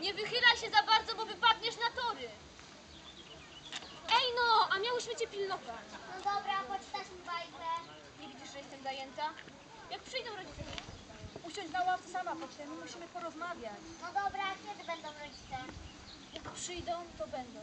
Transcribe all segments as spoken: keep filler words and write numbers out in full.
Nie wychylaj się za bardzo, bo wypadniesz na tory. Ej no, a miałyśmy cię pilnować. No dobra, poczytasz mi bajkę. Nie widzisz, że jestem zajęta? Jak przyjdą rodzice? Usiądź na ławce sama, poczekaj, my musimy porozmawiać. No dobra, kiedy będą rodzice? Jak przyjdą, to będą.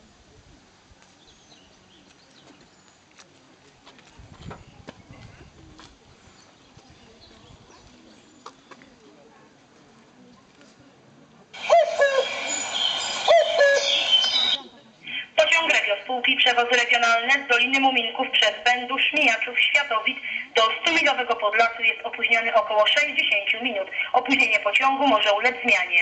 Pociąg Regio Spółki Przewozy Regionalne z Doliny Muminków przez Będusz, Mijaczów, Światowic do stumilowego Podlasu jest opóźniony około sześćdziesiąt minut. Opóźnienie pociągu może ulec zmianie.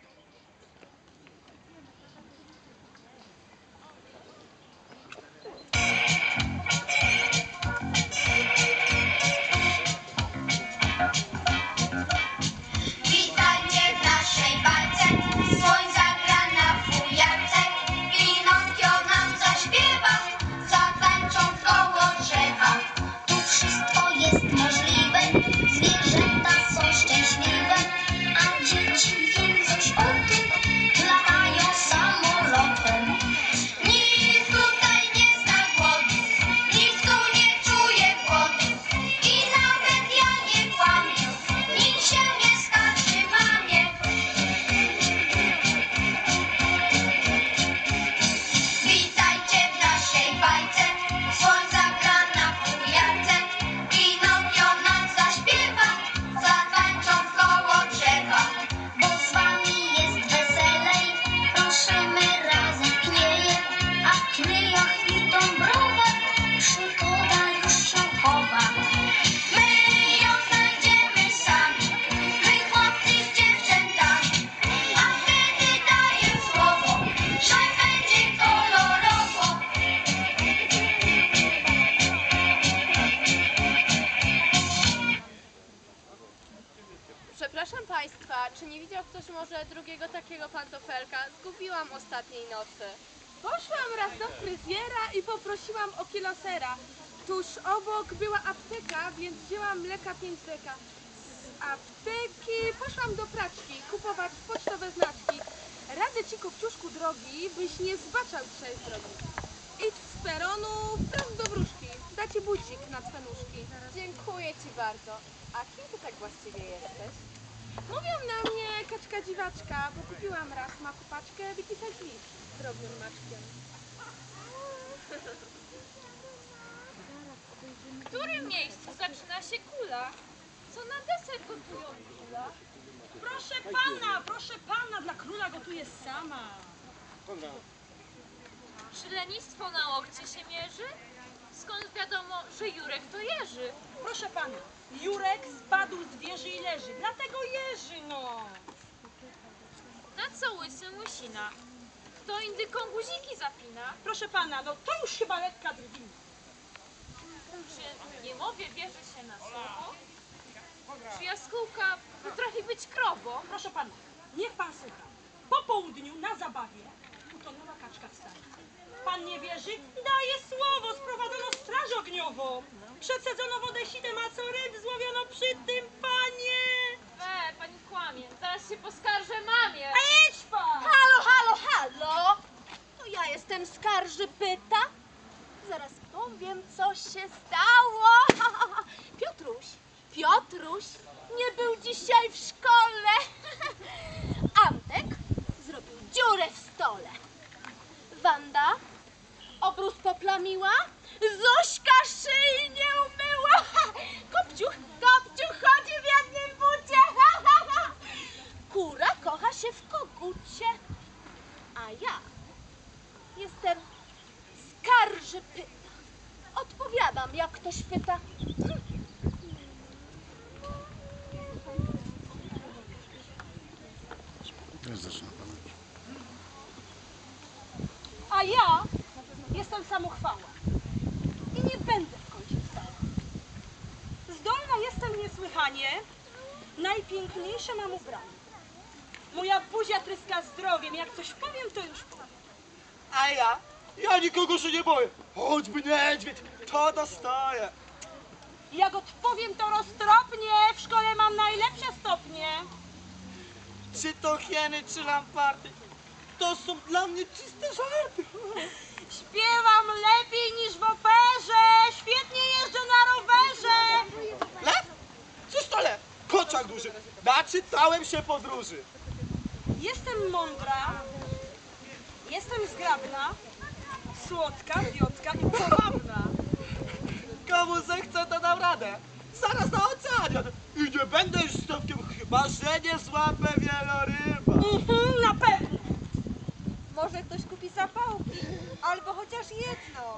Przepraszam Państwa, czy nie widział ktoś może drugiego takiego pantofelka? Zgubiłam ostatniej nocy. Poszłam raz do fryzjera i poprosiłam o kilo sera. Tuż obok była apteka, więc wzięłam mleka pięć deka. Z apteki poszłam do praczki kupować pocztowe znaczki. Radzę ci, kopciuszku drogi, byś nie zbaczał trzej drogi. Idź z peronu wprost do wróżki. Da ci bucik na twe nóżki. Dziękuję Ci bardzo. A kim Ty tak właściwie jesteś? Mówią na mnie kaczka dziwaczka, bo kupiłam raz maku paczkę wypisać list z drobnym maczkiem. W którym miejscu zaczyna się kula? Co na deser gotują kula? Proszę pana, proszę pana, dla króla gotuje sama. Czy lenistwo na łokcie się mierzy? Skąd wiadomo, że Jurek to Jerzy? Proszę pana, Jurek spadł z wieży i leży, dlatego Jerzy, no. Na co łysy łysina? Kto indyką guziki zapina? Proszę pana, no to już chyba lekka drwina. Czy niemowie bierze się na słowo? Czy jaskółka potrafi być krową? Proszę pana, niech pan słucha. Po południu na zabawie utonęła kaczka w stanie. Pan nie wierzy? Daję słowo, sprowadzono straż ogniową. Przesadzono wodę sitem, a co ryb złowiono przy tym, panie. We, pani kłamie. Zaraz się poskarżę mamie. A idź pan! Halo, halo, halo! To ja jestem skarżypyta. Zaraz powiem, co się stało. Piotruś, Piotruś nie był dzisiaj w szkole. Antek zrobił dziurę w stole. Wanda obrus poplamiła. Zośka szyi nie umyła. Kopciuch, kopciuch chodzi w jednym bucie. Kura kocha się w kogucie. A ja jestem skarżypyta. Odpowiadam, jak ktoś pyta. A ja jestem samochwała i nie będę w kącie stała. Zdolna jestem niesłychanie, najpiękniejsze mam ubranie. Moja buzia tryska zdrowiem, jak coś powiem, to już powiem. A ja? Ja nikogo się nie boję. Choćby niedźwiedź, to dostaję. Jak odpowiem, to roztropnie, w szkole mam najlepsze stopnie. Czy to hieny, czy lamparty, To są dla mnie czyste żarty. Śpiewam lepiej niż w operze! Świetnie jeżdżę na rowerze! Lew? Cóż to lew? Kociak duży. Naczytałem się podróży. Jestem mądra, jestem zgrabna, słodka, wiotka i pobawna. Komu zechce, to dam radę. Zaraz na ocean jadę. I nie będę już stopkiem, chyba że nie złapę wieloryba. Mhm, na pewno. Może ktoś kupi zapałki, albo chociaż jedno.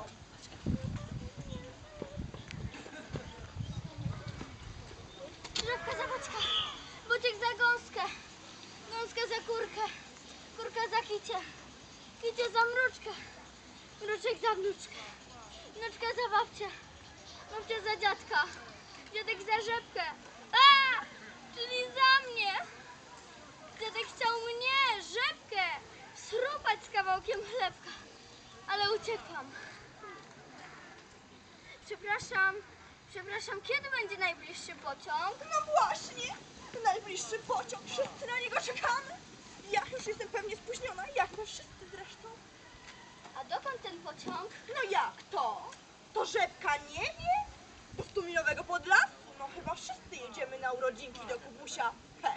Drzewka za boczka, boczek za gąskę, gąska za kurkę, kurka za kicie, kicie za mruczkę, mruczek za wnuczkę, wnuczka za babcię, babcia za dziadka, dziadek za rzepkę. A! Czyli za mnie! Dziadek chciał mnie, rzepkę, srupać z kawałkiem chlebka, ale uciekłam. Przepraszam, przepraszam, kiedy będzie najbliższy pociąg? No właśnie, najbliższy pociąg, wszyscy na niego czekamy. Ja już jestem pewnie spóźniona, jak my wszyscy zresztą. A dokąd ten pociąg? No jak to? To Rzepka nie wie? Do Stumilowego Podlasu? No chyba wszyscy jedziemy na urodzinki do Kubusia. He.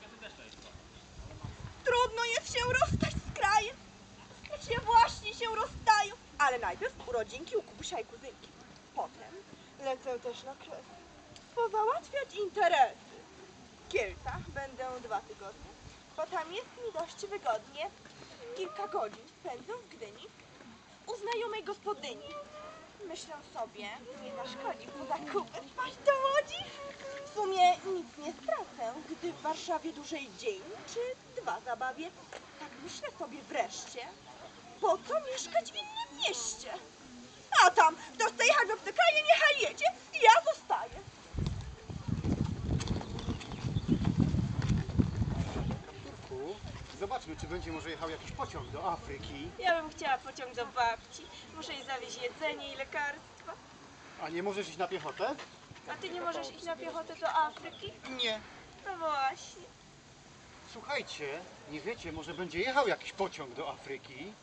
Trudno jest się rozstać z krajem. Znaczy właśnie się rozstają. Ale najpierw urodzinki u Kubusia i kuzynki. Potem lecę też na kres. Pozałatwiać interesy. W Kielcach będę dwa tygodnie, bo tam jest mi dość wygodnie. Kilka godzin spędzę w Gdyni u znajomej gospodyni. Myślę sobie, nie zaszkodzi po zakupy wpaść do Łodzi. W sumie nic nie stracę, gdy w Warszawie dłużej dzień czy dwa zabawię. Tak myślę sobie wreszcie, po co mieszkać w innym mieście? A tam, kto chce jechać w obce kraje, niechaj jedzie, ja zostaję. Kapturku, zobaczmy, czy będzie może jechał jakiś pociąg do Afryki. Ja bym chciała pociąg do babci. Muszę jej zawieźć jedzenie i lekarstwa. A nie możesz iść na piechotę? A ty nie możesz iść na piechotę do Afryki? Nie. No właśnie. Słuchajcie, nie wiecie, może będzie jechał jakiś pociąg do Afryki.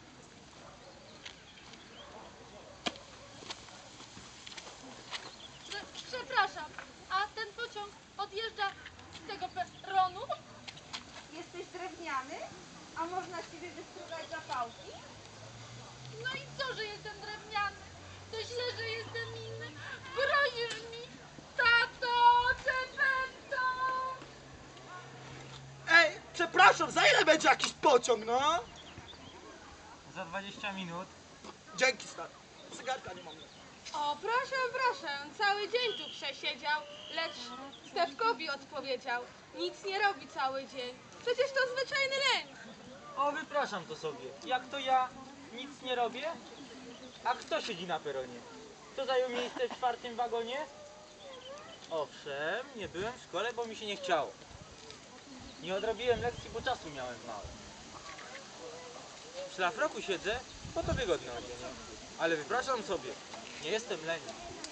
Przepraszam, a ten pociąg odjeżdża z tego peronu? Jesteś drewniany? A można ciebie wystrugać zapałki? No i co, że jestem drewniany? To źle, że jestem inny. Grozisz mi, tato, Cepetto! Ej, przepraszam, za ile będzie jakiś pociąg, no? Za dwadzieścia minut. Dzięki, stary. Cygarka nie mam. O, proszę, proszę, cały dzień tu przesiedział, lecz Stefkowi odpowiedział. Nic nie robi cały dzień. Przecież to zwyczajny lęk. O, wypraszam to sobie. Jak to ja nic nie robię? A kto siedzi na peronie? Kto zajął miejsce w czwartym wagonie? Owszem, nie byłem w szkole, bo mi się nie chciało. Nie odrobiłem lekcji, bo czasu miałem mało. W szlafroku siedzę, bo to wygodne odzienie. Ale wypraszam sobie, nie jestem lenny.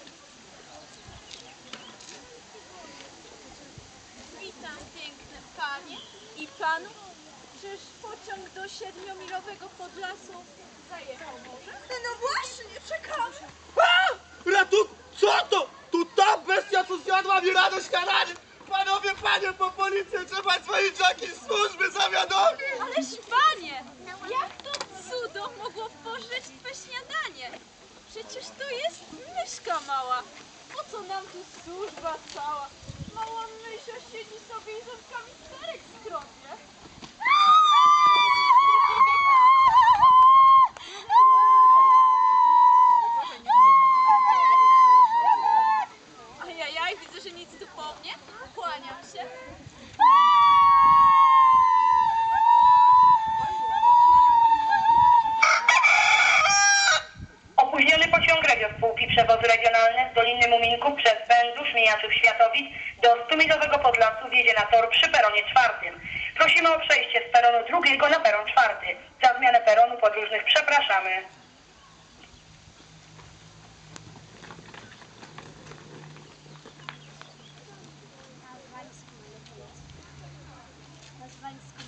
Witam, piękne panie i panu. Czyż pociąg do siedmiomilowego Podlasu zajechał może? No właśnie, czekamy. A! Ratunku! Co to? Tu ta bestia, co zjadła mi rano śniadanie! Panowie, panie, po policję trzeba swoje dziaki z służby zawiadomić! Ależ panie, jak to cudo mogło pożyć twe śniadanie? Przecież to jest myszka mała. Po co nam tu służba cała? Mała mysia siedzi sobie i ząbkami serek skropie. Ajajaj, widzę, że nic tu po mnie. Kłaniam się. Opóźniony pociąg Regio spółki Przewozy Regionalne z Doliny Muminków przez Będzów, Mijaczów, Światowic do Stumilowego Podlasu wjedzie na tor przy peronie czwartym. Prosimy o przejście z peronu drugiego na peron czwarty. Za zmianę peronu podróżnych przepraszamy. Nazwańsku.